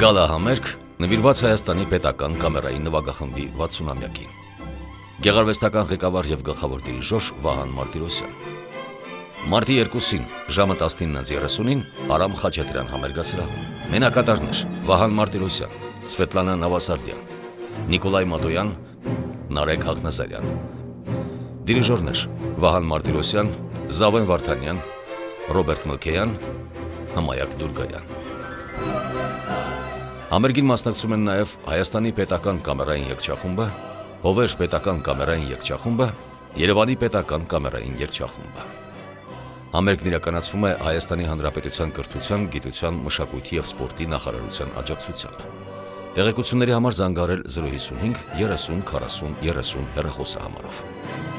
Գալահամերգ նվիրված Հայաստանի պետական կամերային նվագախմբի 60-ամյակին։ Գեղարվեստական ղեկավար եւ գլխավոր դիրիժոր Վահան Մարտիրոսյան։ Մարտի 2-ին ժամը 19:30-ին Արամ Խաչատրյան համերգասրահում։ Մենակատարներ Վահան Մարտիրոսյան, Սվետլանա Նավասարդյան, Նիկոլայ Մատոյան, Նարեկ Հախնազարյան։ Դիրիժորներ Վահան Մարտիրոսյան, Զավեն Վարդանյան, Ռոբերտ Մլքեյան, Համայակ Դուրգարյան։ Համերգին մասնակցում են նաև Հայաստանի պետական կամերային երգչախումբը, Հովեր պետական կամերային երգչախումբը, Երևանի պետական կամերային երգչախումբը։ Համերգն իրականացվում է Հայաստանի Հանրապետության կրթության, գիտության, մշակույթի և սպորտի նախարարության աջակցությամբ։ Տեղեկությունների համար զանգահարել 055 30 40 30 հեռախոսահամարով։